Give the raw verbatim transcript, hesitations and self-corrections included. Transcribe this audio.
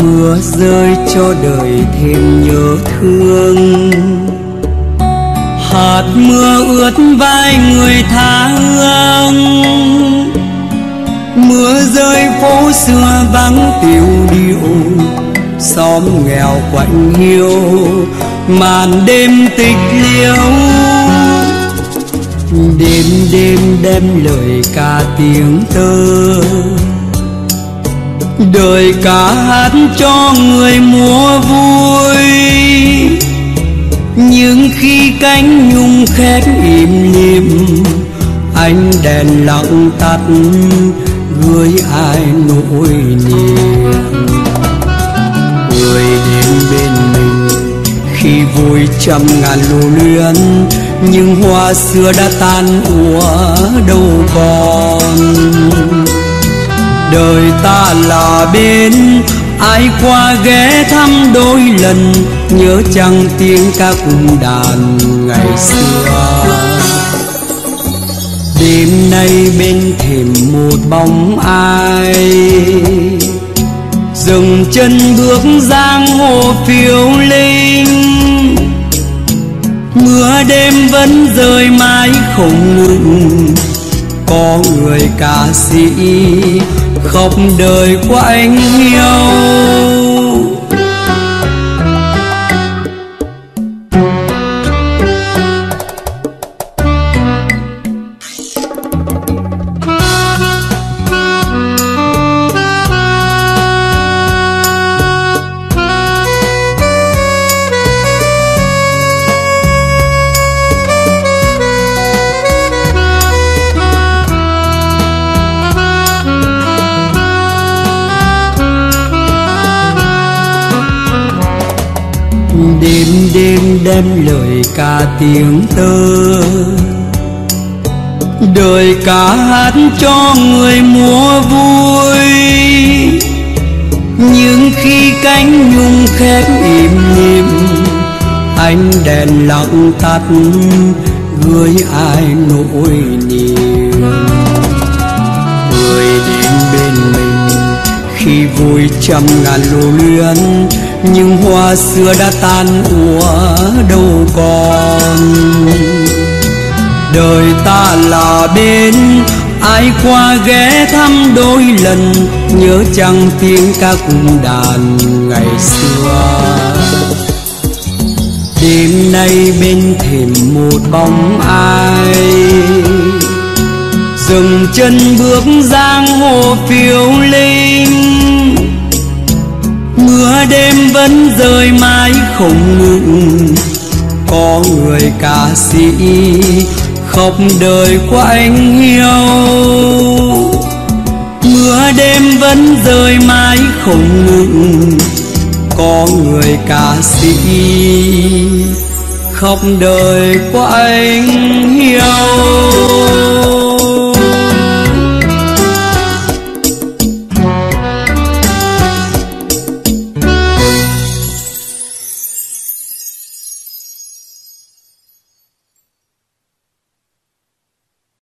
mưa rơi cho đời thêm nhớ thương. Hạt mưa ướt vai người tha hương, mưa rơi phố xưa vắng tiêu điệu, xóm nghèo quạnh hiu màn đêm tịch liêu. Đêm đêm đem lời ca tiếng tơ, đời ca hát cho người múa vui. Nhưng khi cánh nhung khép im lìm, ánh đèn lặng tắt gửi ai nỗi niềm. Người đến bên mình khi vui trăm ngàn lưu luyến, nhưng hoa xưa đã tan úa đâu còn. Đời ta là bên ai qua ghé thăm đôi lần, nhớ chăng tiếng ca cung đàn ngày xưa. Đêm nay bên thềm một bóng ai, dừng chân bước giang hồ phiêu linh. Mưa đêm vẫn rơi mãi không ngừng, có người ca sĩ khóc đời quạnh hiu. Đêm đêm đem lời ca tiếng tơ, đời ca hát cho người múa vui. Nhưng khi cánh nhung khép im lìm, ánh đèn lặng tắt gửi ai nỗi niềm. Người đến bên mình khi vui trăm ngàn lưu luyến, nhưng hoa xưa đã tan úa đâu còn. Đời ta là bên ai qua ghé thăm đôi lần, nhớ chăng tiếng ca cung đàn ngày xưa. Đêm nay bên thềm một bóng ai, dừng chân bước giang hồ phiêu linh. Mưa đêm vẫn rơi mãi không ngừng, có người ca sĩ khóc đời quạnh hiu. Mưa đêm vẫn rơi mãi không ngừng, có người ca sĩ khóc đời quạnh hiu.